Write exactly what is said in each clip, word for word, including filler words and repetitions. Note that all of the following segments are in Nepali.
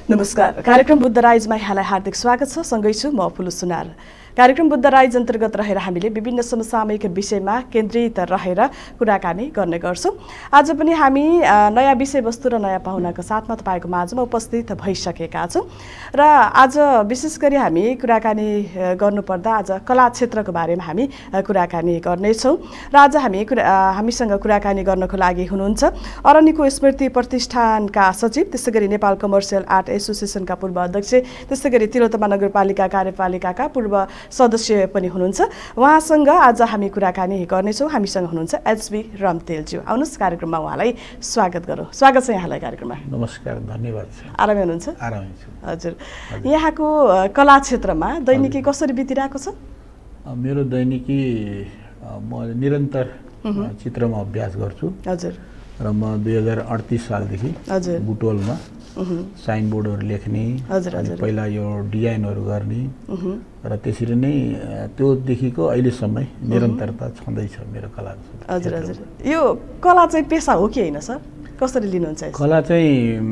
नमस्कार। कार्यक्रम बुद्ध राइजमा यहाँलाई हार्दिक स्वागत छ। सँगै छु म फुलु सुनार। कार्यक्रम बुद्ध राइज अन्तर्गत रहेर हामीले विभिन्न समसामयिक विषयमा केन्द्रित रहेर कुराकानी गर्ने गर्छौँ। आज पनि हामी नयाँ विषयवस्तु र नयाँ पाहुनाको साथमा तपाईँको माझमा उपस्थित भइसकेका छौँ र आज विशेष गरी हामी कुराकानी गर्नुपर्दा आज कला क्षेत्रको बारेमा हामी कुराकानी गर्नेछौँ र आज हामी हामीसँग कुराकानी गर्नको लागि हुनुहुन्छ अरण्यको स्मृति प्रतिष्ठानका सचिव, त्यसै गरी नेपाल कमर्सियल आर्ट एसोसिएसनका पूर्व अध्यक्ष, त्यसै गरी तिलोत्तमा नगरपालिका कार्यपालिकाका पूर्व सदस्य पनि हुनुहुन्छ। उहाँसँग आज हामी कुराकानी गर्नेछौँ। हामीसँग हुनुहुन्छ एचबी रम्तेलज्यू। आउनुहोस् कार्यक्रममा उहाँलाई स्वागत गरौँ। स्वागत छ यहाँलाई कार्यक्रममा। नमस्कार, धन्यवाद। आरामै हुनुहुन्छ? आरामै छु। हजुर, यहाँको कला क्षेत्रमा दैनिकी कसरी बितिरहेको छ? मेरो दैनिकी म निरन्तर चित्रमा अभ्यास गर्छु। हजुर। र म दुई हजार अडतिस सालदेखि हजुर बुटवलमा साइनबोर्डहरू लेख्ने, पहिला यो डिजाइनहरू गर्ने र त्यसरी नै त्योदेखिको अहिलेसम्म निरन्तरता छँदैछ मेरो कला। हजुर हजुर, यो कला चाहिँ पेसा हो कि होइन सर? कसरी लिनुहुन्छ? कला चाहिँ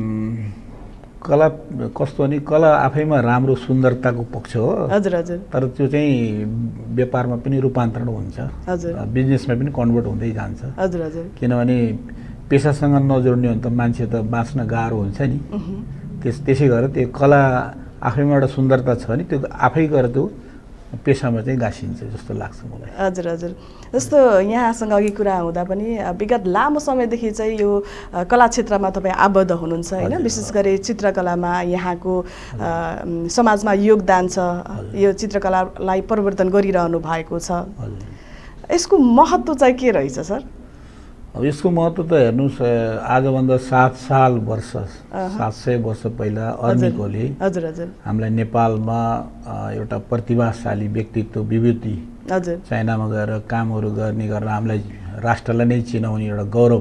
कला कस्तो भने कला आफैमा राम्रो सुन्दरताको पक्ष हो। हजुर हजुर। तर त्यो चाहिँ व्यापारमा पनि रूपान्तरण हुन्छ। हजुर। बिजनेसमा पनि कन्भर्ट हुँदै जान्छ। हजुर हजुर। किनभने पेसासँग नजोड्ने हो भने त मान्छे त बाँच्न गाह्रो हुन्छ नि। त्यस त्यसै गरेर त्यो कला आफैमा एउटा सुन्दरता छ नि, त्यो आफै गरेर त्यो पेसामा चाहिँ गाँसिन्छ जस्तो लाग्छ मलाई। हजुर हजुर। जस्तो यहाँसँग अघि कुरा हुँदा पनि विगत लामो समयदेखि चाहिँ यो कला क्षेत्रमा तपाईँ आबद्ध हुनुहुन्छ होइन? विशेष गरी चित्रकलामा यहाँको समाजमा योगदान छ, यो चित्रकलालाई परिवर्तन गरिरहनु भएको छ। यसको महत्त्व चाहिँ के रहेछ सर? अब यसको महत्त्व त हेर्नुहोस्, आजभन्दा सात साल वर्ष सात सय वर्ष पहिला अर्निकोले हजुर हजुर हामीलाई नेपालमा एउटा प्रतिभाशाली व्यक्तित्व विभूति हजुर चाइनामा गएर कामहरू गर्ने गरेर हामीलाई राष्ट्रलाई नै चिनाउने एउटा गौरव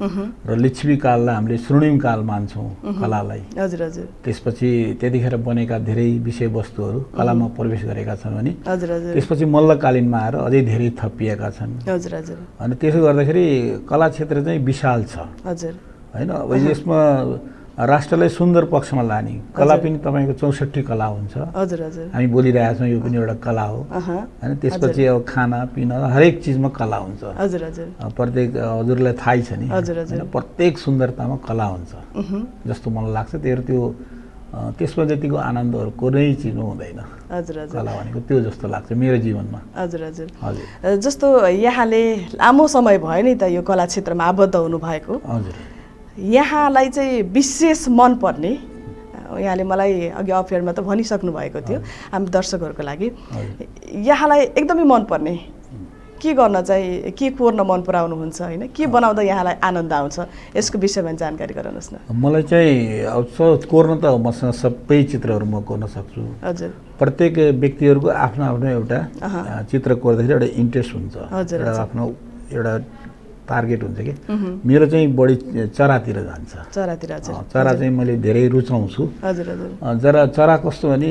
र लिच्छवी काललाई हामीले स्वर्णिम काल मान्छौँ कलालाई। हजुर हजुर। त्यसपछि त्यतिखेर बनेका धेरै विषयवस्तुहरू कलामा प्रवेश गरेका छन् भने हजुर हजुर त्यसपछि मल्लकालीनमा आएर अझै धेरै थपिएका छन्। हजुर हजुर। अनि त्यसो गर्दाखेरि कला क्षेत्र चाहिँ विशाल छ। हजुर। होइन, अब यसमा राष्ट्रलाई सुन्दर पक्षमा लाने कला पनि तपाईँको चौसठी कला हुन्छ। हजुर हजुर। हामी बोलिरहेका छौँ, यो पनि एउटा कला हो होइन? त्यसपछि अब खाना पिना हरेक चिजमा कला हुन्छ। हजुर हजुर। प्रत्येक हजुरलाई थाहै छ नि, हजुर हजुर, प्रत्येक सुन्दरतामा कला हुन्छ जस्तो मलाई लाग्छ। त्यो त्यो त्यसमा जतिको आनन्दहरू कुनै चिज हुँदैन। हजुर हजुर। कला भनेको त्यो जस्तो लाग्छ मेरो जीवनमा। हजुर हजुर। हजुर। जस्तो यहाँले लामो समय भयो नि त यो कला क्षेत्रमा आबद्ध हुनुभएको। हजुर। यहाँलाई चाहिँ विशेष मनपर्ने, यहाँले मलाई अघि अफेयरमा त भनिसक्नु भएको थियो हामी दर्शकहरूको लागि, यहाँलाई एकदमै मनपर्ने के गर्न चाहिँ के कोर्न मन पराउनुहुन्छ होइन? के बनाउँदा यहाँलाई आनन्द आउँछ? यसको विषयमा जानकारी गराउनुहोस् न। मलाई चाहिँ अब कोर्न त मसँग सबै चित्रहरू म कोर्न सक्छु। हजुर। प्रत्येक व्यक्तिहरूको आफ्नो आफ्नो एउटा चित्र कोर्दाखेरि एउटा इन्ट्रेस्ट हुन्छ, आफ्नो एउटा टार्गेट हुन्छ कि। मेरो चाहिँ बढी चरातिर जान्छ। चरातिर? चरा चाहिँ मैले धेरै रुचाउँछु। हजुर हजुर। जरा चरा कस्तो भने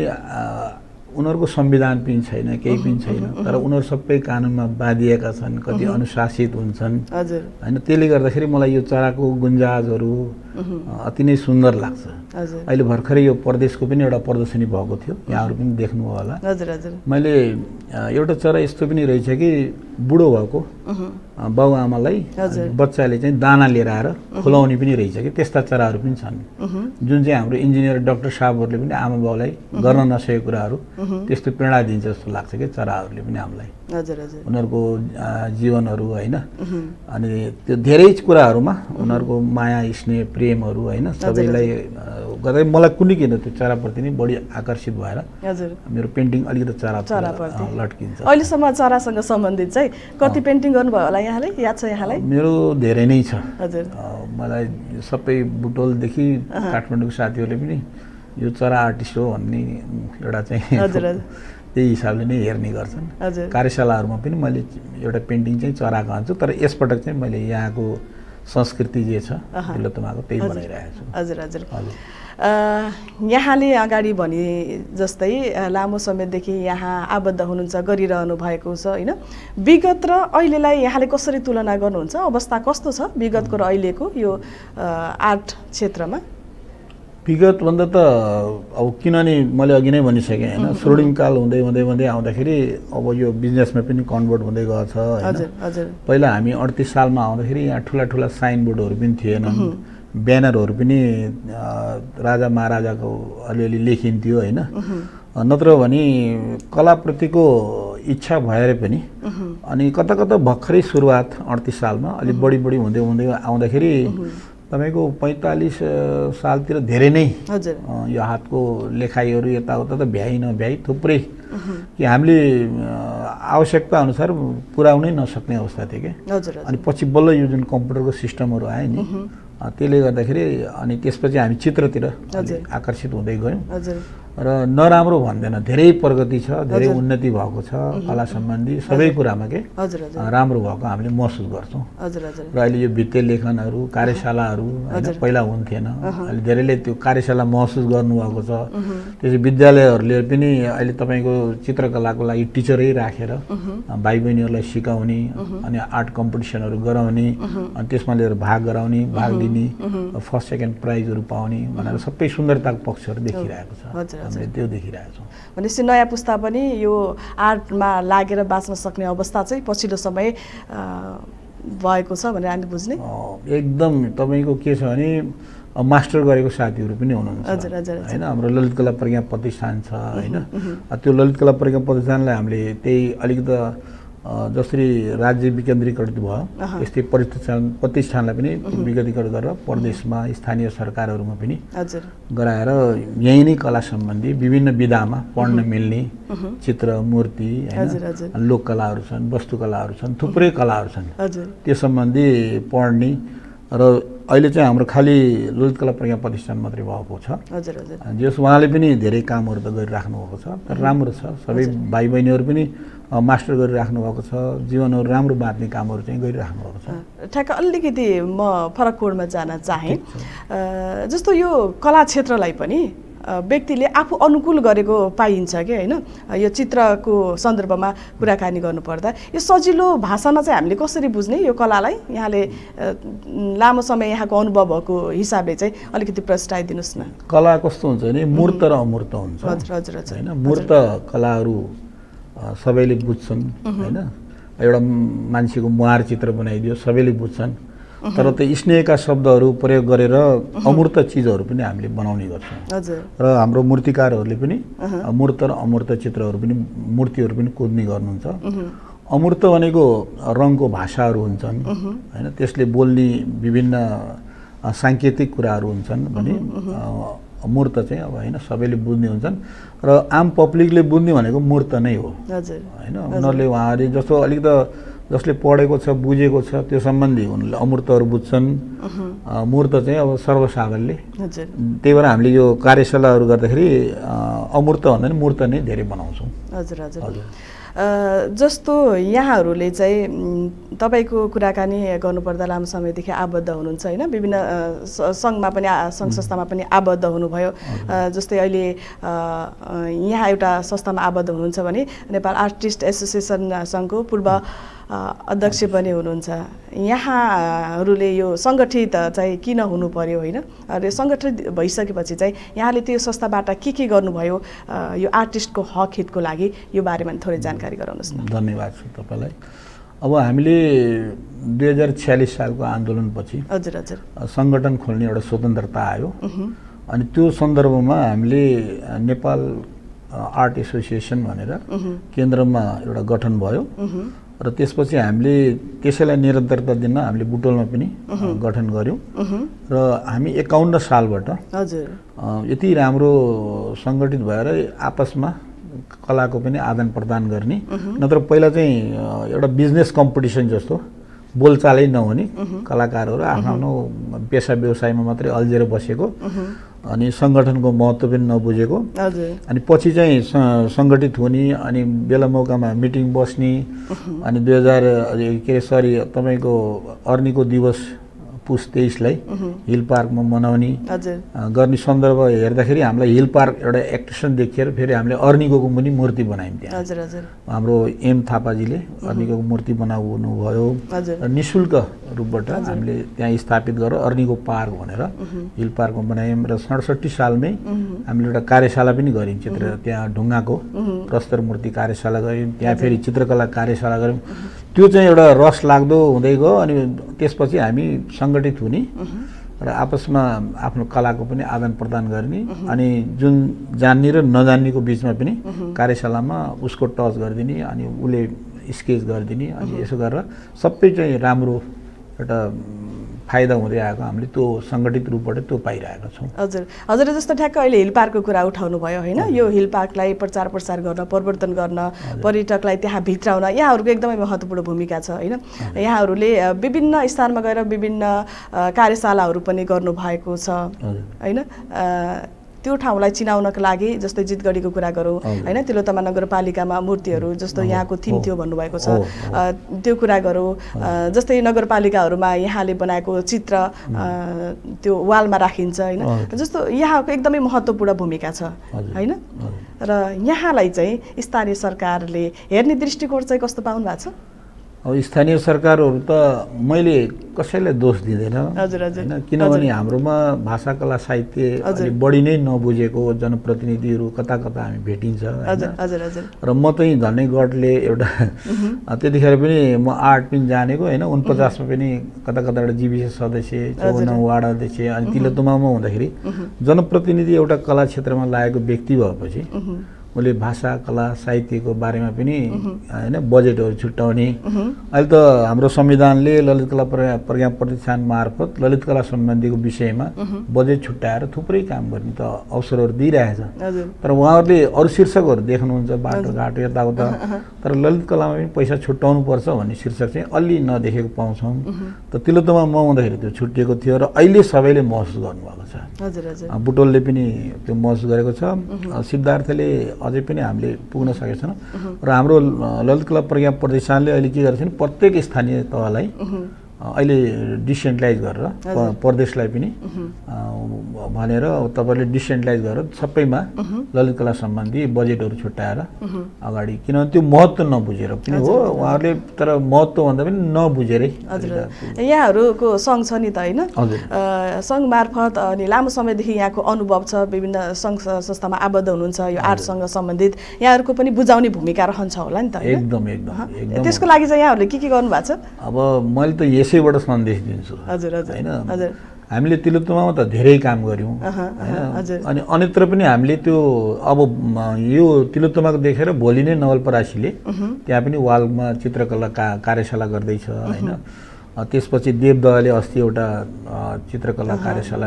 उनीहरूको संविधान पनि छैन, केही पनि छैन, तर उनीहरू सबै कानुनमा बाँधिएका छन्, कति अनुशासित हुन्छन् होइन? त्यसले गर्दाखेरि मलाई यो चराको गुन्जाजहरू अति नै सुन्दर लाग्छ। अहिले भर्खरै यो प्रदेशको पनि एउटा प्रदर्शनी भएको थियो, यहाँहरू पनि देख्नुभयो होला। हजुर हजुर। मैले एउटा चरा यस्तो पनि रहेछ कि बुढो भएको बाउआमालाई बच्चाले चाहिँ दाना लिएर आएर खुलाउने पनि रहेछ कि, त्यस्ता चराहरू पनि छन् जुन चाहिँ हाम्रो इन्जिनियर डाक्टर साहबहरूले पनि आमा बाउलाई गर्न नसकेको कुराहरू त्यस्तो प्रेरणा दिन्छ जस्तो लाग्छ कि चराहरूले पनि हामीलाई। हजुर हजुर। उनीहरूको जीवनहरू होइन, अनि त्यो धेरै कुराहरूमा उनीहरूको माया स्नेह प्रेमहरू होइन सबैलाई गर्दा मलाई कुनै किन त्यो चराप्रति नै बढी आकर्षित भएर मेरो पेन्टिङ अलिकति चरा लट्किन्छ। अहिलेसम्म चरासँग सम्बन्धित चाहिँ कति पेन्टिङ गर्नुभयो होला यहाँले? याद छ यहाँलाई? मेरो धेरै नै छ। हजुर। मलाई सबै बुटवलदेखि काठमाडौँको साथीहरूले पनि यो चरा आर्टिस्ट हो भन्ने एउटा चाहिँ त्यही हिसाबले नै हेर्ने गर्छन्। कार्यशालाहरूमा पनि मैले एउटा पेन्टिङ चाहिँ चराको हान्छु, तर यसपटक चाहिँ मैले यहाँको संस्कृति जे छ तिलोत्तमाको त्यही बनाइरहेको छु। हजुर हजुर। यहाँले अगाडि भने जस्तै लामो समयदेखि यहाँ आबद्ध हुनुहुन्छ, गरिरहनु भएको छ होइन? विगत र अहिलेलाई यहाँले कसरी तुलना गर्नुहुन्छ? अवस्था कस्तो छ विगतको र अहिलेको यो आर्ट क्षेत्रमा? विगतभन्दा त अब किनभने मैले अघि नै भनिसकेँ होइन, स्वर्णिमकाल हुँदै हुँदै हुँदै आउँदाखेरि अब यो बिजनेसमा पनि कन्भर्ट हुँदै गएको छ होइन। पहिला हामी अडतिस सालमा आउँदाखेरि यहाँ ठुला ठुला साइनबोर्डहरू पनि थिएनन्, ब्यानरहरू पनि राजा महाराजाको अलिअलि लेखिन्थ्यो होइन। नत्र भने कलाप्रतिको इच्छा भएर पनि अनि कता कता भर्खरै सुरुवात अडतिस सालमा अलिक बढी बढी हुँदै हुँदै आउँदाखेरि तपाईँको पैँतालिस सालतिर धेरै नै यो हातको लेखाइहरू यताउता त भ्याइ नभ्याइ थुप्रै कि हामीले आवश्यकता अनुसार पुर्याउनै नसक्ने अवस्था थियो क्या। अनि पछि बल्ल यो जुन कम्प्युटरको सिस्टमहरू आयो नि त्यसले गर्दाखेरि अनि त्यसपछि हामी चित्रतिर आकर्षित हुँदै गयौँ र नराम्रो भन्दैन, धेरै प्रगति छ, धेरै उन्नति भएको छ कला सम्बन्धी सबै कुरामा के राम्रो भएको हामीले महसुस गर्छौँ। र अहिले यो भित्ते लेखनहरू कार्यशालाहरू होइन पहिला हुन्थेन, अहिले धेरैले त्यो कार्यशाला महसुस गर्नुभएको छ। त्यसै विद्यालयहरूले पनि अहिले तपाईँको चित्रकलाको लागि टिचरै राखेर भाइ बहिनीहरूलाई सिकाउने अनि आर्ट कम्पिटिसनहरू गराउने अनि त्यसमा लिएर भाग गराउने, भाग लिने, फर्स्ट सेकेन्ड प्राइजहरू पाउने भनेर सबै सुन्दरताको पक्षहरू देखिरहेको छ, हामीले त्यो देखिरहेको छौँ। भनेपछि नयाँ पुस्ता पनि यो आर्टमा लागेर बाँच्न सक्ने अवस्था चाहिँ पछिल्लो समय भएको छ भनेर हामीले बुझ्ने। एकदम तपाईँको के छ भने मास्टर गरेको साथीहरू पनि हुनुहुन्छ होइन। हाम्रो ललित कला प्रज्ञा प्रतिष्ठान छ होइन, त्यो ललित कला प्रज्ञा प्रतिष्ठानलाई हामीले त्यही अलिकति जसरी राज्य विकेन्द्रीकृत भयो त्यस्तै प्रतिष्ठान प्रतिष्ठानलाई पनि विकेन्द्रीकृत गरेर प्रदेशमा स्थानीय सरकारहरूमा पनि गराएर यहीँ नै कला सम्बन्धी विभिन्न विधामा पढ्न मिल्ने चित्र, मूर्ति होइन, लोक कलाहरू छन्, वस्तुकलाहरू छन्, थुप्रै कलाहरू छन्, त्यो सम्बन्धी पढ्ने र अहिले चाहिँ हाम्रो खालि ललित कला प्रज्ञा प्रतिष्ठान मात्रै भएको छ। जस उहाँले पनि धेरै कामहरू त गरिराख्नु भएको छ, तर राम्रो छ। सबै भाइ बहिनीहरू पनि मास्टर गरिराख्नु भएको छ, जीवनहरू राम्रो बाँच्ने कामहरू चाहिँ गरिराख्नु भएको छ। ठ्याक्क अलिकति म फरक कोडमा जान चाहेँ। जस्तो यो कला क्षेत्रलाई पनि व्यक्तिले आफू अनुकूल गरेको पाइन्छ कि होइन। यो चित्रको सन्दर्भमा कुराकानी गर्नुपर्दा यो सजिलो भाषामा चाहिँ हामीले कसरी बुझ्ने यो कलालाई? यहाँले लामो समय यहाँको अनुभव भएको हिसाबले चाहिँ अलिकति प्रस्ताइदिनुहोस् न। कला कस्तो हुन्छ भने मूर्त र अमूर्त हुन्छ होइन। मूर्त कलाहरू सबैले बुझ्छन् होइन। एउटा मान्छेको मुहार चित्र बनाइदियो सबैले बुझ्छन्, तर त्यो स्नेहका शब्दहरू प्रयोग गरेर अमूर्त चिजहरू पनि हामीले बनाउने गर्छौँ र हाम्रो मूर्तिकारहरूले पनि मूर्त र अमूर्त चित्रहरू पनि मूर्तिहरू पनि कोर्ने गर्नुहुन्छ। अमूर्त भनेको रङको भाषाहरू हुन्छन् होइन, त्यसले बोल्ने विभिन्न साङ्केतिक कुराहरू हुन्छन् भने मूर्त चाहिँ अब होइन सबैले बुझ्ने हुन्छन् र आम पब्लिकले बुझ्ने भनेको मूर्त नै हो होइन। उनीहरूले उहाँहरूले जस्तो अलिकति जसले पढेको छ बुझेको छ त्यो सम्बन्धी उनीहरूले अमूर्तहरू बुझ्छन्, मूर्त चाहिँ अब सर्वसाधारणले। त्यही भएर हामीले यो कार्यशालाहरू गर्दाखेरि अमूर्त भन्दा नि मूर्त नै धेरै बनाउँछौँ। हजुर हजुर। जस्तो यहाँहरूले चाहिँ तपाईँको कुराकानी गर्नुपर्दा लामो समयदेखि आबद्ध हुनुहुन्छ होइन, विभिन्न सङ्घमा पनि सङ्घ संस्थामा पनि आबद्ध हुनुभयो। जस्तै अहिले यहाँ एउटा संस्थामा आबद्ध हुनुहुन्छ भने नेपाल आर्टिस्ट एसोसिएसन सङ्घको पूर्व अध्यक्ष पनि हुनुहुन्छ। यहाँहरूले यो सङ्गठित चाहिँ किन हुनु पर्यो होइन, र सङ्गठित भइसकेपछि चाहिँ यहाँले त्यो संस्थाबाट के के गर्नुभयो यो आर्टिस्टको हक हितको लागि, यो बारेमा थोरै जानकारी गराउनुहोस् न। धन्यवाद छ तपाईँलाई। अब हामीले दुई हजार छ्यालिस सालको आन्दोलनपछि हजुर हजुर सङ्गठन खोल्ने एउटा स्वतन्त्रता आयो अनि त्यो सन्दर्भमा हामीले नेपाल आर्ट एसोसिएसन भनेर केन्द्रमा एउटा गठन भयो र त्यसपछि हामीले त्यसैलाई निरन्तरता दिन हामीले बुटवलमा पनि गठन गर्यौँ र हामी एकाउन्न सालबाट हजुर यति राम्रो सङ्गठित भएर आपसमा कलाको पनि आदान प्रदान गर्ने, नत्र पहिला चाहिँ एउटा बिजनेस कम्पिटिसन जस्तो बोलचालै नहुने, कलाकारहरू आफ्नो पेसा व्यवसायमा मात्रै अल्झेर बसेको अनि सङ्गठनको महत्त्व पनि नबुझेको, अनि पछि चाहिँ सङ्गठित हुने अनि बेला मौकामा मिटिङ बस्ने अनि दुई हजार के अरे सरी तपाईँको अर्नीको दिवस पुस तेइसलाई हिल पार्कमा मनाउने हजुर गर्ने सन्दर्भ हेर्दाखेरि हामीलाई हिल पार्क एउटा एक्टेसन देखिएर फेरि हामीले अर्निकोको पनि मूर्ति बनायौँ त्यहाँ। हजुर हजुर हाम्रो एम थापाजीले अर्निकोको मूर्ति बनाउनु भयो र निशुल्क रूपबाट हामीले त्यहाँ स्थापित गरेर अर्निको पार्क भनेर हिल पार्कमा बनायौँ र सडसठी सालमै हामीले एउटा कार्यशाला पनि गऱ्यौँ चित्र त्यहाँ ढुङ्गाको प्रस्तर मूर्ति कार्यशाला गऱ्यौँ त्यहाँ फेरि चित्रकला कार्यशाला गऱ्यौँ। त्यो चाहिँ एउटा रस लाग्दो हुँदै गयो अनि त्यसपछि हामी सङ्गठित हुने र आपसमा आफ्नो कलाको पनि आदान प्रदान गर्ने अनि जुन जान्ने र नजान्नेको बिचमा पनि कार्यशालामा उसको टच गरिदिने अनि उसले स्केच गरिदिने अनि यसो गरेर सबै चाहिँ राम्रो एउटा फाइदा हुँदै आएको हामीले त्यो सङ्गठित रूपबाट त्यो पाइरहेका छौँ। हजुर हजुर जस्तो ठ्याक्क अहिले हिल पार्कको कुरा उठाउनु भयो होइन, यो हिल पार्कलाई प्रचार प्रसार गर्न परिवर्तन गर्न पर्यटकलाई त्यहाँ भित्राउन यहाँहरूको एकदमै महत्त्वपूर्ण भूमिका छ होइन। यहाँहरूले विभिन्न स्थानमा गएर विभिन्न कार्यशालाहरू पनि गर्नुभएको छ होइन। त्यो ठाउँलाई चिनाउनको लागि जस्तै जितगढीको कुरा गरौँ होइन, तिलोत्तमा नगरपालिकामा मूर्तिहरू जस्तो यहाँको थिम थियो भन्नुभएको छ त्यो कुरा गरौँ, जस्तै नगरपालिकाहरूमा यहाँले बनाएको चित्र त्यो वालमा राखिन्छ होइन, जस्तो यहाँको एकदमै महत्त्वपूर्ण भूमिका छ होइन। र यहाँलाई चाहिँ स्थानीय सरकारले हेर्ने दृष्टिकोण चाहिँ कस्तो पाउनु भएको छ? अब स्थानीय सरकारहरू त मैले कसैलाई दोष दिँदैन होइन, किनभने हाम्रोमा भाषा कला साहित्य अलि बढी नै नबुझेको जनप्रतिनिधिहरू कता कता हामी भेटिन्छ र म चाहिँ झन्डै गढले एउटा त्यतिखेर पनि म आर्ट पनि जानेको होइन, उनपचासमा पनि कता कता एउटा जिबिसी सदस्य चौवन्न वार्ड अध्यक्ष अनि तिलोत्तमामा हुँदाखेरि जनप्रतिनिधि एउटा कला क्षेत्रमा लागेको व्यक्ति भएपछि उसले भाषा कला साहित्यको बारेमा पनि होइन बजेटहरू छुट्याउने। अहिले त हाम्रो संविधानले ललित कला प्रज्ञा प्रतिष्ठान मार्फत ललित कला सम्बन्धीको विषयमा बजेट छुट्याएर थुप्रै काम गर्ने त अवसरहरू दिइरहेछ, तर उहाँहरूले अरू शीर्षकहरू देख्नुहुन्छ बाटोघाटो यताउता, तर ललित कलामा पनि पैसा छुट्याउनु पर्छ भन्ने शीर्षक चाहिँ अलि नदेखेको पाउँछौँ। त तिलोत्तमा म हुँदाखेरि त्यो छुट्टिएको थियो र अहिले सबैले महसुस गर्नुभएको छ, बुटवलले पनि त्यो महसुस गरेको छ, सिद्धार्थले अझै पनि हामीले पुग्न सकेका छैनौँ र हाम्रो ललित कला प्रज्ञा प्रतिष्ठानले अहिले के गरेको छ भने प्रत्येक स्थानीय तहलाई अहिले डिसेन्ट्रलाइज गरेर प्रदेशलाई पनि भनेर तपाईँले डिसेन्ट्रलाइज गरेर सबैमा ललित कला सम्बन्धी बजेटहरू छुट्याएर अगाडि, किनभने त्यो महत्त्व नबुझेर पनि हो उहाँहरूले, तर महत्त्वभन्दा पनि नबुझेरै। यहाँहरूको सङ्घ छ नि त होइन, सङ्घ मार्फत अनि लामो समयदेखि यहाँको अनुभव छ, विभिन्न सङ्घ संस्थामा आबद्ध हुनुहुन्छ, यो आर्टसँग सम्बन्धित यहाँहरूको पनि बुझाउने भूमिका रहन्छ होला नि त? एकदम एकदम एकदम। त्यसको लागि चाहिँ यहाँहरूले के के गर्नुभएको छ? अब मैले त यसैबाट सन्देश दिन्छु हजुर हजुर होइन, हामीले तिलोत्तमामा त धेरै काम गऱ्यौँ होइन, अनि अन्यत्र पनि हामीले त्यो अब यो तिलोत्तमाको देखेर भोलि नै नवलपरासीले त्यहाँ पनि वालमा चित्रकला का कार्यशाला गर्दैछ होइन। त्यसपछि देवदहले अस्ति एउटा चित्रकला कार्यशाला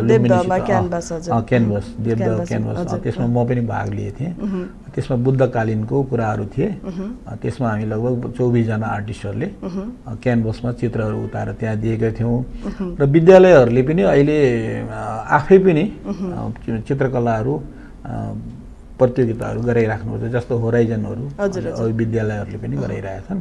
क्यानभस देवदह क्यानभस त्यसमा म पनि भाग लिए थिएँ। त्यसमा बुद्धकालीनको कुराहरू थिए, त्यसमा हामी लगभग चौबिसजना आर्टिस्टहरूले क्यानभसमा चित्रहरू उतारेर त्यहाँ दिएका थियौँ र विद्यालयहरूले पनि अहिले आफै पनि चित्रकलाहरू प्रतियोगिताहरू गराइराख्नुहुन्छ, जस्तो होराइजनहरू विद्यालयहरूले पनि गराइरहेछन्।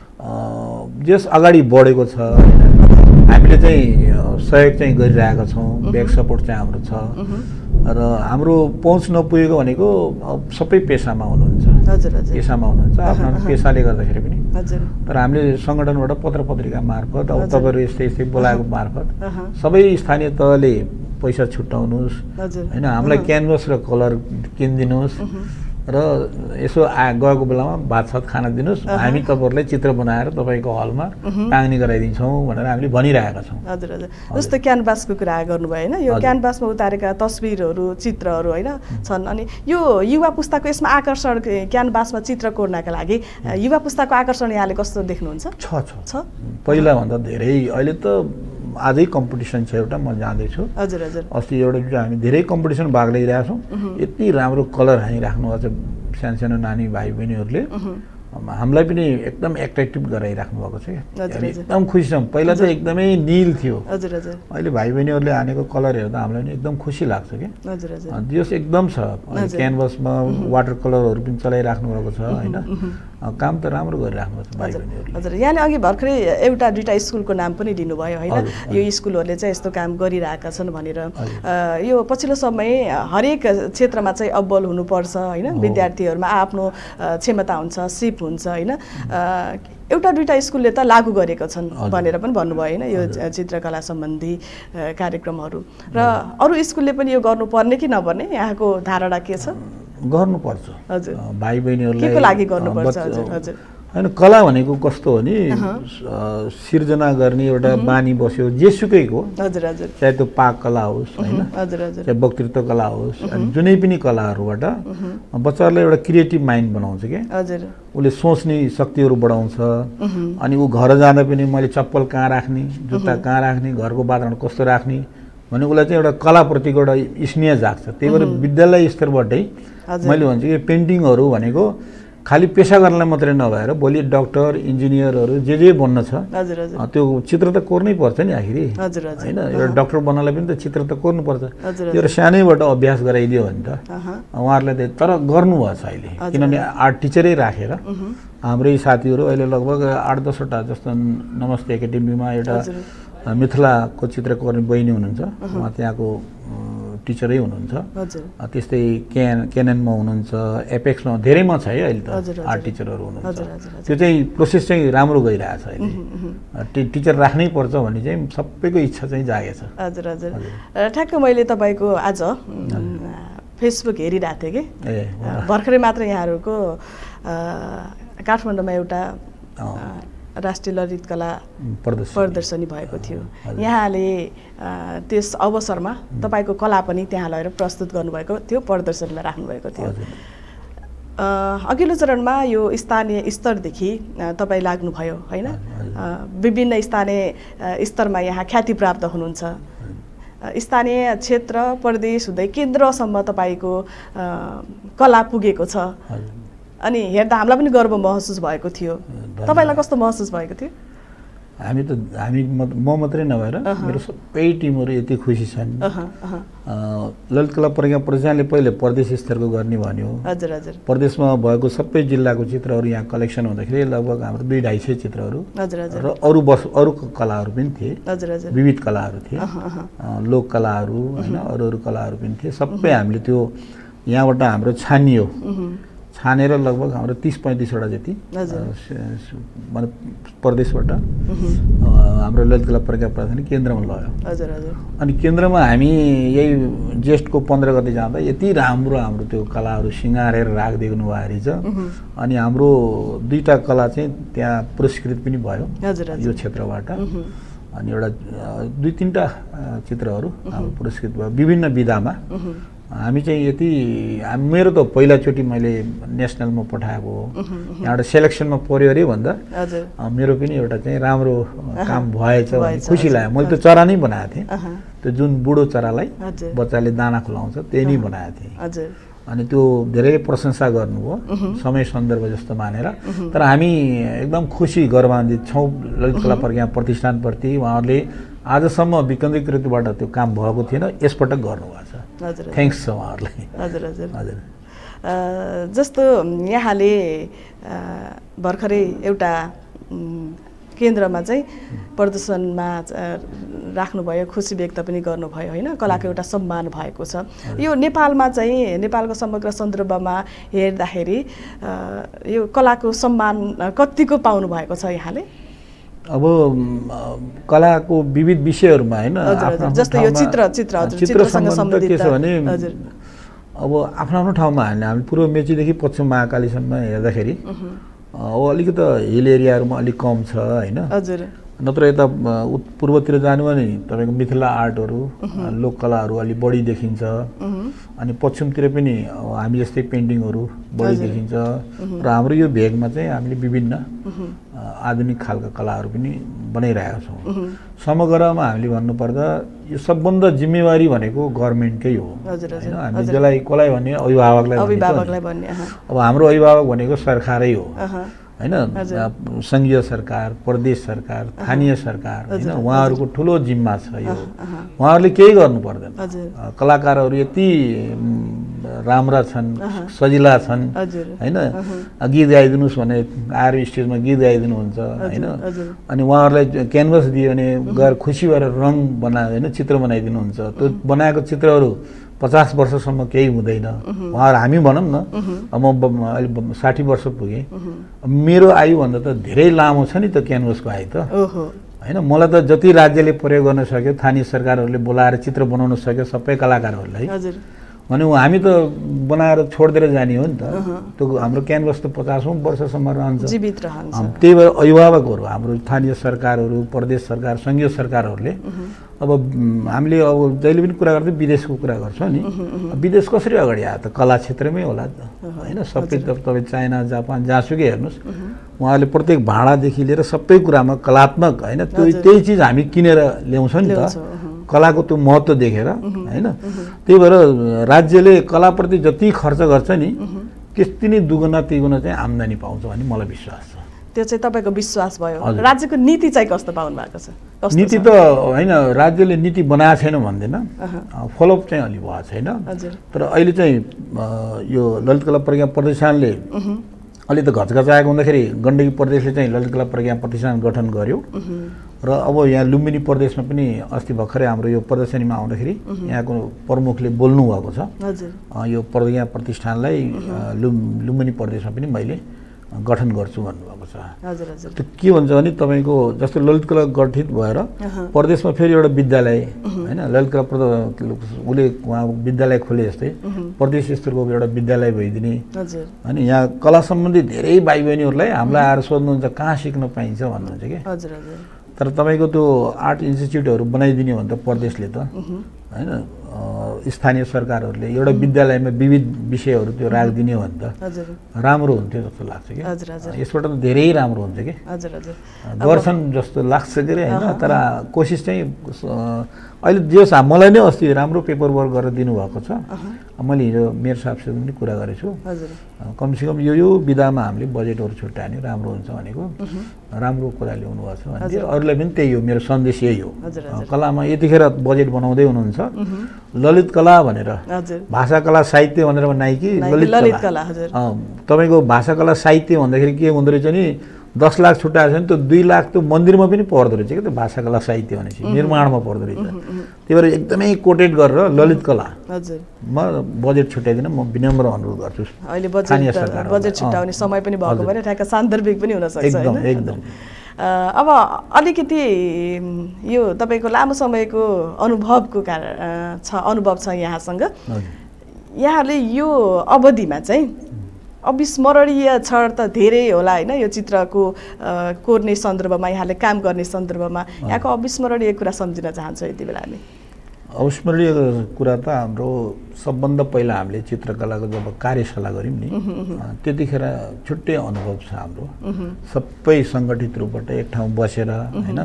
जस अगाडि बढेको छ, हामीले चाहिँ सहयोग चाहिँ गरिरहेका छौँ, ब्याक सपोर्ट चाहिँ हाम्रो छ र हाम्रो पहुँच नपुगेको भनेको सबै पेसामा हुनुहुन्छ, पेसामा हुनुहुन्छ आफ्नो पेसाले गर्दाखेरि पनि, तर हामीले सङ्गठनबाट पत्र पत्रिका मार्फत अब तपाईँहरू यस्तै यस्तै बोलाएको मार्फत सबै स्थानीय तहले पैसा छुट्याउनुहोस् होइन, हामीलाई क्यानभस र कलर किनिदिनुहोस् र यसो आ गएको बेलामा भातसात खाना दिनुहोस्, हामी तपाईँहरूलाई चित्र बनाएर तपाईँको हलमा टाङ्ने गराइदिन्छौँ भनेर हामीले भनिरहेका छौँ। हजुर हजुर, जस्तो क्यानभासको कुरा गर्नुभयो होइन, यो क्यानभासमा उतारेका तस्बिरहरू चित्रहरू होइन छन्, अनि यो युवा पुस्ताको यसमा आकर्षण क्यानभासमा चित्र कोर्नका लागि युवा पुस्ताको आकर्षण यहाँले कस्तो देख्नुहुन्छ? छ छ पहिलाभन्दा धेरै, अहिले त आजै कम्पिटिसन छ एउटा, म जाँदैछु हजुर हजुर, अस्ति एउटा हामी धेरै कम्पिटिसन भाग लिइरहेका छौँ, यति राम्रो कलर हानिराख्नु भएको छ सानो सानो नानी भाइ बहिनीहरूले हामीलाई पनि एकदम एट्र्याक्टिभ गराइराख्नु भएको छ क्या एकदम खुसी छौँ पहिला त एकदमै नील थियो हजुर हजुर अहिले भाइ बहिनीहरूले हानेको कलर हेर्दा हामीलाई पनि एकदम खुसी लाग्छ क्या हजुर हजुर जस एकदम छ क्यानभसमा वाटर कलरहरू पनि चलाइराख्नु भएको छ होइन काम त राम्रो गरिराख्नु भएको छ भाइ बहिनीहरूले हजुर यहाँले अघि भर्खरै एउटा दुईवटा स्कुलको नाम पनि लिनुभयो होइन यो स्कुलहरूले चाहिँ यस्तो काम गरिरहेका छन् भनेर यो पछिल्लो समय हरेक क्षेत्रमा चाहिँ अब्बल हुनुपर्छ होइन विद्यार्थीहरूमा आफ्नो क्षमता हुन्छ सिप हुन्छ होइन एउटा दुईवटा स्कुलले त लागू गरेको छन् भनेर पनि भन्नुभयो होइन यो चित्रकला सम्बन्धी कार्यक्रमहरू र अरू स्कुलले पनि यो गर्नुपर्ने कि नपर्ने यहाँको धारणा के छ गर्नुपर्छ हजुर भाइ बहिनीहरूलाई केको लागि गर्नुपर्छ हजुर हजुर होइन कला भनेको कस्तो हो नि सिर्जना गर्ने एउटा बानी बस्यो जेसुकैको हजुर हजुर चाहे त्यो पाक कला होस् होइन हजुर हजुर चाहे वक्तृत्व कला होस् जुनै पनि कलाहरूबाट बच्चाहरूलाई एउटा क्रिएटिभ माइन्ड बनाउँछ क्या हजुर उसले सोच्ने शक्तिहरू बढाउँछ अनि ऊ घर जाँदा पनि मैले चप्पल कहाँ राख्ने जुत्ता कहाँ राख्ने घरको वातावरण कस्तो राख्ने भने उसलाई चाहिँ एउटा कलाप्रतिको एउटा स्नेह जाग्छ त्यही भएर विद्यालय स्तरबाटै मैले भन्छु कि पेन्टिङहरू भनेको खालि पेसा गर्नलाई मात्रै नभएर भोलि डक्टर इन्जिनियरहरू जे जे बन्न छ त्यो चित्र त कोर्नै पर्छ नि आखिरी होइन एउटा डक्टर बन्नलाई पनि त चित्र त कोर्नु पर्छ त्यो सानैबाट अभ्यास गराइदियो भने त उहाँहरूलाई त तर गर्नुभएको छ अहिले किनभने आर्ट टिचरै राखेर हाम्रै साथीहरू अहिले लगभग आठ दसवटा जस्तो नमस्ते एकाडेमीमा एउटा मिथिलाको चित्र कोर्ने बहिनी हुनुहुन्छ उहाँ त्यहाँको टिचरै हुनुहुन्छ त्यस्तै क्यान क्याननमा हुनुहुन्छ एपेक्समा धेरैमा छ है अहिले त आर्ट टिचरहरू हुनुहुन्छ त्यो चाहिँ प्रोसेस चाहिँ राम्रो गइरहेछ अहिले टिचर राख्नै पर्छ भन्ने चाहिँ सबैको इच्छा चाहिँ जागेछ हजुर हजुर ठ्याक्क मैले तपाईँको आज फेसबुक हेरिरहेको थिएँ कि भर्खरै मात्र यहाँहरूको काठमाडौँमा एउटा राष्ट्रिय ललित कला प्रदर्शनी भएको थियो यहाँले त्यस अवसरमा तपाईँको कला पनि त्यहाँ लगेर प्रस्तुत गर्नुभएको थियो प्रदर्शनीमा राख्नुभएको थियो अघिल्लो चरणमा यो स्थानीय स्तरदेखि तपाईँ लाग्नुभयो होइन विभिन्न स्थानीय स्तरमा यहाँ ख्याति प्राप्त हुनुहुन्छ स्थानीय क्षेत्र प्रदेश हुँदै केन्द्रसम्म तपाईँको कला पुगेको छ अनि हेर्दा हामीलाई पनि गर्व महसुस भएको थियो तपाईँलाई कस्तो महसुस भएको थियो हामी त हामी म मात्रै नभएर मेरो सबै टिमहरू यति खुसी छन् ललित कला प्रज्ञा प्रतिष्ठानले पहिले प्रदेश स्तरको गर्ने भन्यो हजुर हजुर प्रदेशमा भएको सबै जिल्लाको चित्रहरू यहाँ कलेक्सन हुँदाखेरि लगभग हाम्रो दुई ढाई सय चित्रहरू हजुर हजुर र अरू बस अरू कलाहरू पनि थिए हजुर हजुर विविध कलाहरू थिए लोक कलाहरू होइन अरू अरू कलाहरू पनि थिए सबै हामीले त्यो यहाँबाट हाम्रो छानियो छानेर लगभग हाम्रो तीस पैँतिसवटा जति मतलब प्रदेशबाट हाम्रो ललित कला प्रज्ञा प्रतिष्ठान केन्द्रमा लग्यो हजुर हजुर अनि केन्द्रमा हामी यही जेष्ठको पन्ध्र गते जाँदा यति राम्रो हाम्रो त्यो कलाहरू सिँगारेर राखिदिनु भएको रहेछ अनि हाम्रो दुईवटा कला चाहिँ त्यहाँ पुरस्कृत पनि भयो यो क्षेत्रबाट अनि एउटा दुई तिनवटा चित्रहरू हाम्रो पुरस्कृत भयो विभिन्न विधामा हामी चाहिँ यति मेरो त पहिलाचोटि मैले नेसनलमा पठाएको हो यहाँबाट सेलेक्सनमा पऱ्यो अरे भन्दा मेरो पनि एउटा चाहिँ राम्रो काम भएछ भने खुसी लाग्यो मैले त चरा नै बनाएको थिएँ त्यो जुन बुढो चरालाई बच्चाले दाना खुलाउँछ त्यही नै बनाएको थिएँ अनि त्यो धेरै प्रशंसा गर्नुभयो समय सन्दर्भ जस्तो मानेर तर हामी एकदम खुसी गर्वान्वित छौँ ललित कला प्रज्ञा प्रतिष्ठानप्रति उहाँहरूले आजसम्म विकेन्द्रीकृतबाट त्यो काम भएको थिएन यसपटक गर्नुभएको छ थ्याङ्क्स छ उहाँहरूलाई हजुर हजुर हजुर जस्तो यहाँले भर्खरै एउटा केन्द्रमा चाहिँ प्रदर्शनमा राख्नुभयो खुसी व्यक्त पनि गर्नुभयो होइन कलाको एउटा सम्मान भएको छ यो नेपालमा चाहिँ नेपालको समग्र सन्दर्भमा हेर्दाखेरि यो कलाको सम्मान कतिको पाउनु भएको छ यहाँले अब कलाको विविध विषयहरूमा होइन जस्तो यो चित्र चित्र चित्रसँग सम्बन्धित के छ भने अब आफ्नो आफ्नो ठाउँमा हामीले हामी पूर्व मेचीदेखि पश्चिम महाकालीसम्म हेर्दाखेरि अब अलिकति हिल एरियाहरूमा अलिक कम छ होइन हजुर नत्र यता पूर्वतिर जानु भने तपाईँको मिथिला आर्टहरू लोक कलाहरू अलिक बढी देखिन्छ अनि पश्चिमतिर पनि हामी जस्तै पेन्टिङहरू बढी देखिन्छ र हाम्रो यो भेगमा चाहिँ हामीले विभिन्न आधुनिक खालका कलाहरू पनि बनाइरहेका छौँ। समग्रमा हामीले भन्नुपर्दा यो सबभन्दा जिम्मेवारी भनेको गभर्मेन्टकै हो होइन। हामी जसलाई कसलाई भन्ने अभिभावकलाई अभिभावकलाई भन्ने अब हाम्रो अभिभावक भनेको सरकारै हो होइन। सङ्घीय सरकार, प्रदेश सरकार, स्थानीय सरकार होइन, उहाँहरूको ठुलो जिम्मा छ यो। उहाँहरूले केही गर्नु पर्दैन। कलाकारहरू यति राम्रा छन्, सजिला छन् होइन। गीत गाइदिनुहोस् भने आएर स्टेजमा गीत गाइदिनुहुन्छ होइन। अनि उहाँहरूलाई क्यानभस दियो भने गएर खुसी भएर रङ बना होइन, चित्र बनाइदिनुहुन्छ। त्यो बनाएको चित्रहरू पचास वर्षसम्म केही हुँदैन। उहाँहरू हामी भनौँ न, म अहिले साठी वर्ष पुगेँ, मेरो आयुभन्दा त धेरै लामो छ नि त क्यानभसको आयु त होइन। मलाई त जति राज्यले प्रयोग गर्न सक्यो, स्थानीय सरकारहरूले बोलाएर चित्र बनाउन सक्यो सबै कलाकारहरूलाई भने हामी त बनाएर छोडिदिएर जाने हो नि त। त्यो हाम्रो क्यानभस त पचासौँ वर्षसम्म रहन्छ, जीवित रहन्छ। त्यही भएर अभिभावकहरू, हाम्रो स्थानीय सरकारहरू, प्रदेश सरकार, सङ्घीय सरकारहरूले अब हामीले अब जहिले पनि कुरा गर्दै विदेशको कुरा गर्छौँ नि। विदेश कसरी अगाडि आयो त? कला क्षेत्रमै होला त होइन। सबै त तपाईँ चाइना, जापान जहाँसुकै हेर्नुहोस्, उहाँहरूले प्रत्येक भाँडादेखि लिएर सबै कुरामा कलात्मक होइन, त्यो त्यही चिज हामी किनेर ल्याउँछौँ नि त, कलाको त्यो महत्त्व देखेर होइन। त्यही भएर राज्यले कलाप्रति जति खर्च गर्छ नि त्यति नै दुगुना तिगुना चाहिँ आम्दानी पाउँछ भन्ने मलाई विश्वास छ। त्यो चाहिँ तपाईँको विश्वास भयो। राज्यको नीति चाहिँ कस्तो पाउनु भएको छ? नीति त होइन, राज्यले नीति बनाएको छैन भन्दैन, फलोअप चाहिँ अलि भएको छैन। तर अहिले चाहिँ यो ललित कला प्रज्ञा प्रतिष्ठानले अलि त घचघचाएको हुँदाखेरि गण्डकी प्रदेशले चाहिँ ललित कला प्रज्ञा प्रतिष्ठान गठन गर्यो र अब यहाँ लुम्बिनी प्रदेशमा पनि अस्ति भर्खरै हाम्रो यो प्रदर्शनीमा आउँदाखेरि यहाँको प्रमुखले बोल्नु भएको छ। यो प्रज्ञा प्रतिष्ठानलाई लुम् लुम्बिनी प्रदेशमा पनि मैले गठन गर्छु भन्नुभएको छ। त्यो के भन्छ भने तपाईँको जस्तो ललित कला गठित भएर प्रदेशमा फेरि एउटा विद्यालय होइन, ललित कला उसले उहाँ विद्यालय खोले जस्तै प्रदेश स्तरको एउटा विद्यालय भइदिने होइन। यहाँ कला सम्बन्धी धेरै भाइ बहिनीहरूलाई हामीलाई आएर सोध्नुहुन्छ कहाँ सिक्न पाइन्छ भन्नुहुन्छ कि। तर तपाईँको त्यो आर्ट इन्स्टिच्युटहरू बनाइदिने भने त प्रदेशले त होइन, स्थानीय सरकारहरूले एउटा विद्यालयमा विविध विषयहरू त्यो राखिदिने हो भने त राम्रो हुन्थ्यो जस्तो लाग्छ कि। यसबाट त धेरै राम्रो हुन्छ कि, गर्छन् जस्तो लाग्छ के अरे होइन। तर कोसिस चाहिँ अहिले जे होस्, मलाई नै अस्ति राम्रो पेपर वर्क गरेर दिनुभएको छ। मैले हिजो मेयर साहबसित पनि कुरा गरेको छु, कमसेकम यो यो विधामा हामीले बजेटहरू छुट्यायो भने राम्रो हुन्छ भनेको राम्रो कुरा ल्याउनु भएको छ भने अरूलाई पनि त्यही हो। मेरो सन्देश यही हो, कलामा यतिखेर बजेट बनाउँदै हुनुहुन्छ ललित कला भनेर, भाषा कला साहित्य भनेर बनाइ कि ललित कला। तपाईँको भाषा कला साहित्य भन्दाखेरि के हुँदो रहेछ नि, दस लाख छुट्याएको छ भने त्यो दुई लाख त्यो मन्दिरमा पनि पर्दो रहेछ कि त्यो भाषा कला साहित्य भनेपछि निर्माणमा पर्दो रहेछ। त्यही भएर एकदमै कोटेड गरेर ललित कला म बजेट छुट्याइदिन म विनम्र अनुरोध गर्छु। अहिले बजेट बजेट छुट्याउने समय पनि भएको भएर ठ्याक्क सान्दर्भिक पनि हुनसक्छ एकदम एकदम। अब अलिकति यो तपाईँको लामो समयको अनुभवको कारण छ, अनुभव छ यहाँसँग। यहाँले यो अवधिमा चाहिँ अविस्मरणीय क्षण त धेरै होला होइन, यो चित्रको कोर्ने सन्दर्भमा, यहाँले काम गर्ने सन्दर्भमा यहाँको अविस्मरणीय कुरा सम्झिन चाहन्छु यति बेला हामी। अविस्मरणीय कुरा त हाम्रो सबभन्दा पहिला हामीले चित्रकलाको जब कार्यशाला गऱ्यौँ नि त्यतिखेर छुट्टै अनुभव छ हाम्रो। सबै सङ्गठित रूपबाट एक ठाउँ बसेर होइन,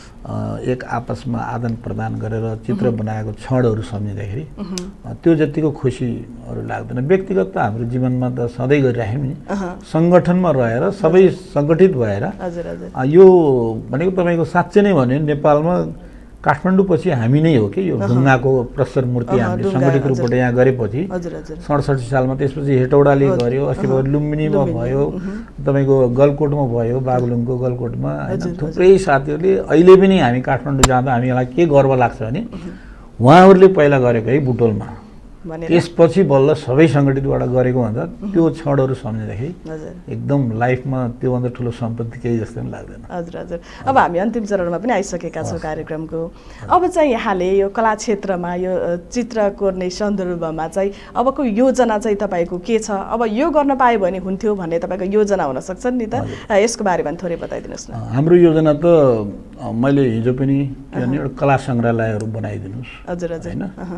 एक आपसमा आदान प्रदान गरेर चित्र बनाएको क्षणहरू सम्झिँदाखेरि त्यो जतिको खुसीहरू लाग्दैन। व्यक्तिगत त हाम्रो जीवनमा त सधैँ गरिराख्यौँ नि, सङ्गठनमा रहेर सबै सङ्गठित भएर यो भनेको तपाईँको साँच्चै नै भन्यो नेपालमा काठमाडौँ पछि हामी नै हो कि यो ढुङ्गाको प्रस्तर मूर्ति हामीले सङ्गठित रूपबाट यहाँ गरेपछि सडसठी सालमा, त्यसपछि हेटौडाले गर्यो, अस्ति भएर लुम्बिनीमा भयो, तपाईँको गलकोटमा भयो, बागलुङको गलकोटमा होइन। थुप्रै साथीहरूले अहिले पनि हामी काठमाडौँ जाँदा हामीलाई के गर्व लाग्छ भने उहाँहरूले पहिला गरेको है बुटवलमा, त्यसपछि बल्ल सबै सङ्गठितबाट गरेको भन्दा त्यो क्षणहरू सम्झिँदाखेरि एकदम लाइफमा त्योभन्दा ठुलो सम्पत्ति केही जस्तो पनि लाग्दैन। हजुर हजुर। अब हामी अन्तिम चरणमा पनि आइसकेका छौँ कार्यक्रमको। अब चाहिँ यहाँले यो कला क्षेत्रमा यो चित्र कोर्ने सन्दर्भमा चाहिँ अबको योजना चाहिँ तपाईँको के छ? अब यो गर्न पायो भने हुन्थ्यो भन्ने तपाईँको योजना हुनसक्छ नि त, यसको बारेमा थोरै बताइदिनुहोस् न। हाम्रो योजना त मैले हिजो पनि के भने एउटा कला सङ्ग्रहालयहरू बनाइदिनुहोस् हजुर हजुर होइन।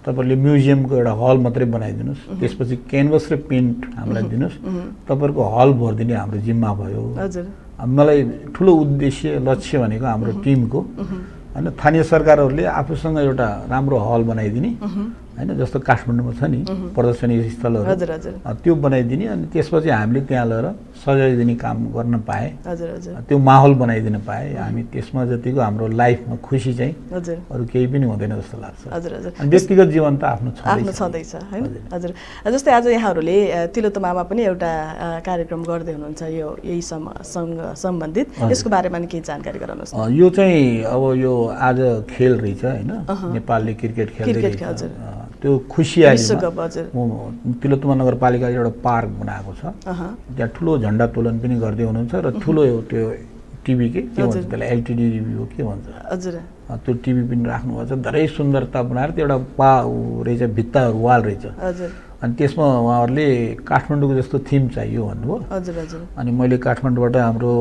तपाईँहरूले म्युजियमको एउटा हल मात्रै बनाइदिनुहोस्, त्यसपछि क्यानभस र पेन्ट हामीलाई दिनुहोस्, तपाईँहरूको हल भरिदिने हाम्रो जिम्मा भयो। मलाई ठुलो उद्देश्य लक्ष्य भनेको हाम्रो टिमको होइन, स्थानीय सरकारहरूले आफूसँग एउटा राम्रो हल बनाइदिने होइन, जस्तो काठमाडौँमा छ नि प्रदर्शनी स्थलहरू, त्यो बनाइदिने अनि त्यसपछि हामीले त्यहाँ लगेर सजाइदिने काम गर्न पाए, त्यो माहौल बनाइदिन पाए हामी, त्यसमा जतिको हाम्रो लाइफमा खुसी चाहिँ अरू केही पनि हुँदैन जस्तो लाग्छ। अनि व्यक्तिगत जीवन त आफ्नो आफ्नो छँदैछ होइन। हजुर, जस्तै आज यहाँहरूले तिलोत्तमामा पनि एउटा कार्यक्रम गर्दै हुनुहुन्छ यो यही सँग सम्बन्धित, यसको बारेमा नि केही जानकारी गराउनुहोस्। यो चाहिँ अब यो आज खेल रहेछ होइन, नेपालले क्रिकेट खेल्दै रहेछ, त्यो खुसियालीमा तिलोत्तमा नगरपालिकाले एउटा पार्क बनाएको छ, त्यहाँ ठुलो झन्डा तोलन पनि गर्दै हुनुहुन्छ र ठुलो त्यो टिभी के के भन्छ त्यसलाई एलटिडी हो के भन्छ हजुर, त्यो टिभी पनि राख्नुभएको छ, धेरै सुन्दरता बनाएर त्यो एउटा पा रहेछ, भित्ताहरू वाल रहेछ। अनि त्यसमा उहाँहरूले काठमाडौँको जस्तो थिम चाहियो भन्नुभयो। हजुर हजुर। अनि मैले काठमाडौँबाट हाम्रो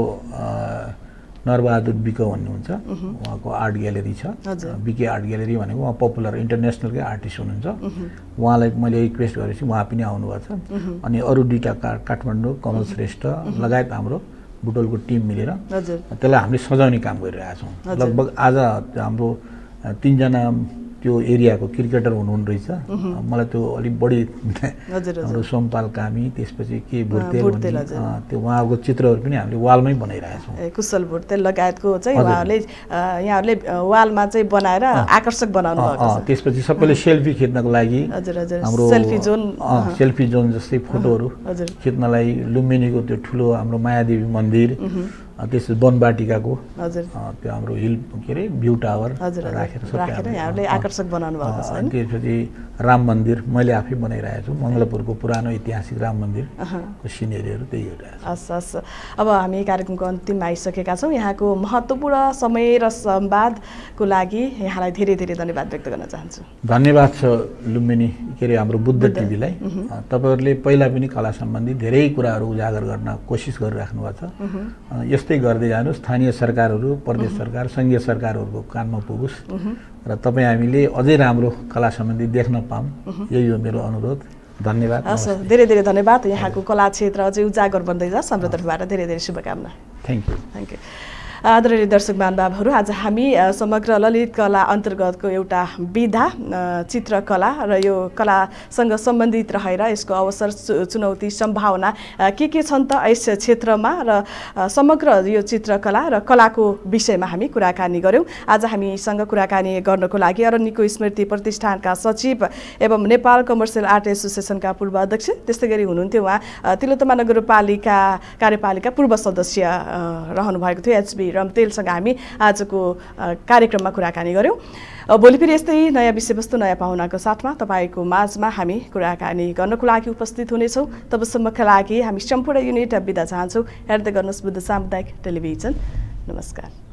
नरबहादुर बिक भन्नुहुन्छ, उहाँको आर्ट ग्यालेरी छ, बिके आर्ट ग्यालेरी भनेको उहाँ पपुलर इन्टरनेसनलकै आर्टिस्ट हुनुहुन्छ, उहाँलाई मैले रिक्वेस्ट गरेपछि उहाँ पनि आउनुभएको छ। अनि अरू दुईवटा का काठमाडौँ कमल श्रेष्ठ लगायत हाम्रो बुटवलको टिम मिलेर त्यसलाई हामीले सजाउने काम गरिरहेका छौँ। लगभग आज हाम्रो तिनजना त्यो एरियाको क्रिकेटर हुनुहुन्न रहेछ, मलाई त्यो अलिक बढी हाम्रो सोमपाल कामी, त्यसपछि के भुर्तेल, त्यो उहाँको चित्रहरू पनि हामीले वालमै बनाइरहेका छौँ। कुशल भुर्तेल लगायतको चाहिँ उहाँहरूले यहाँहरूले वालमा चाहिँ बनाएर आकर्षक बनाउनु भएको छ। त्यसपछि सबैले सेल्फी खिच्नको लागि हाम्रो सेल्फी जोन सेल्फी जोन जस्तै फोटोहरू खिच्नलाई लुम्बिनीको त्यो ठुलो हाम्रो मायादेवी मन्दिर, त्यसपछि वनबाटिकाको त्यो हाम्रो हिल के अरे भ्यू टावर राखेर राखेर यहाँहरूले आकर्षक बनाउनु भएको छ। त्यसपछि राम मन्दिर मैले आफै बनाइरहेको छु, मङ्गलपुरको पुरानो ऐतिहासिक राम मन्दिरको सिनेरीहरू त्यही गरिरहेको छु। हस् हस्, अब हामी कार्यक्रमको अन्तिममा आइसकेका छौँ। यहाँको महत्त्वपूर्ण समय र संवादको लागि यहाँलाई धेरै धेरै धन्यवाद व्यक्त गर्न चाहन्छु। धन्यवाद छ लुम्बिनी के अरे हाम्रो बुद्ध टिभीलाई, तपाईँहरूले पहिला पनि कला सम्बन्धी धेरै कुराहरू उजागर गर्न कोसिस गरिराख्नु भएको छ। यस्तै गर्दै जानु, स्थानीय सरकारहरू, प्रदेश सरकार, सङ्घीय सरकारहरूको कानमा पुगोस् र तपाईँ हामीले अझै राम्रो कला सम्बन्धी देख्न पाऊँ, यही हो मेरो अनुरोध। धन्यवाद। हस्, धेरै धेरै धन्यवाद। यहाँको कला क्षेत्र अझै उजागर बन्दै जाओस्, हाम्रो तर्फबाट धेरै धेरै शुभकामना। Thank you thank you. आदरणीय दर्शक महानुभावहरू, आज हामी समग्र ललित कला अन्तर्गतको एउटा विधा चित्रकला र यो कलासँग सम्बन्धित रहेर यसको अवसर, चुनौती, सम्भावना के के छन् त यस क्षेत्रमा र समग्र यो चित्रकला र कलाको विषयमा हामी कुराकानी गऱ्यौँ। आज हामीसँग कुराकानी गर्नको लागि अरण्यको स्मृति प्रतिष्ठानका सचिव एवं नेपाल कमर्सियल आर्ट एसोसिएसनका पूर्व अध्यक्ष, त्यस्तै गरी हुनुहुन्थ्यो उहाँ तिलोत्तमा नगरपालिका कार्यपालिका पूर्व सदस्य रहनुभएको थियो एचबी रम्तेलसँग हामी आजको कार्यक्रममा कुराकानी गऱ्यौँ। भोलि फेरि यस्तै नयाँ विषयवस्तु, नयाँ पाहुनाको साथमा तपाईँको माझमा हामी कुराकानी गर्नको लागि उपस्थित हुनेछौँ। तबसम्मका लागि हामी सम्पूर्ण युनिट बिदा चाहन्छौँ। हेर्दै गर्नुहोस् बुद्ध सामुदायिक टेलिभिजन। नमस्कार।